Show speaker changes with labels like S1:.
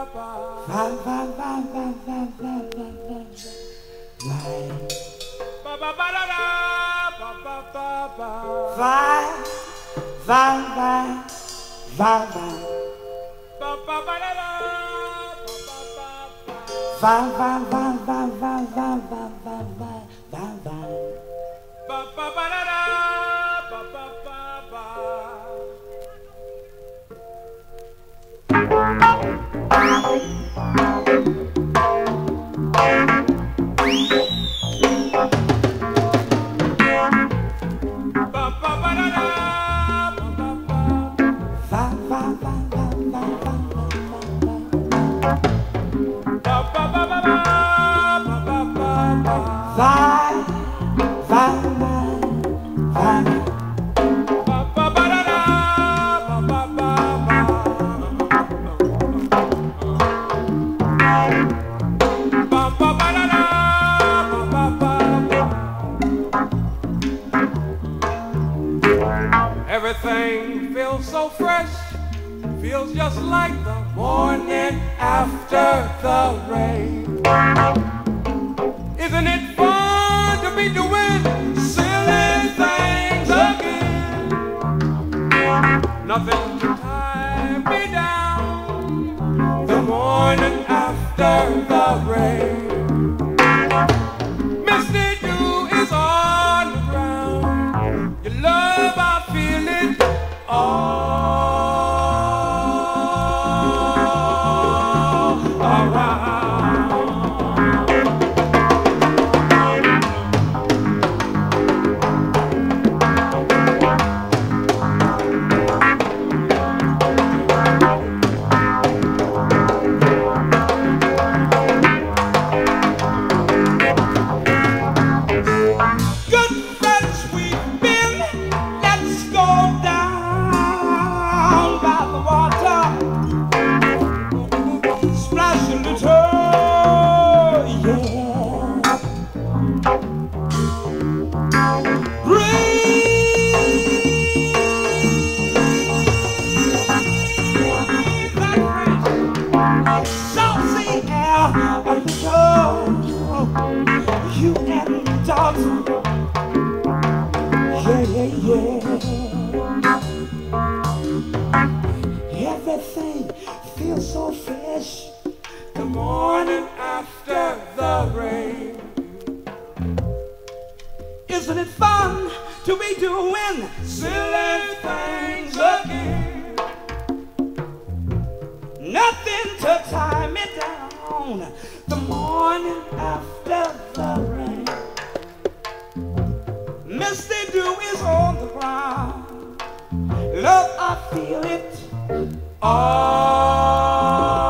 S1: Vai, vai, vai, vai, vai, vai, vai, vai, vai. Vai, vai, vai, vai, vai. Vai, vai, vai, vai, vai, vai, vai, vai, vai, vai.
S2: Everything feels so fresh, feels just like the morning after the rain. Isn't it fun to be doing silly things again? Nothing to tie me down the morning after the rain. Misty dew is on the ground. Your love, I feel it all around. Good friends we've been, let's go down by the water, splash in the toe, yeah. Breathe that fresh, salty air of the shore. You and the dogs, yeah, yeah, yeah. Everything feels so fresh the morning after the rain. Isn't it fun to be doing silly things again? Nothing to tie me down the morning after the rain. Misty dew is on the ground. Love, I feel it all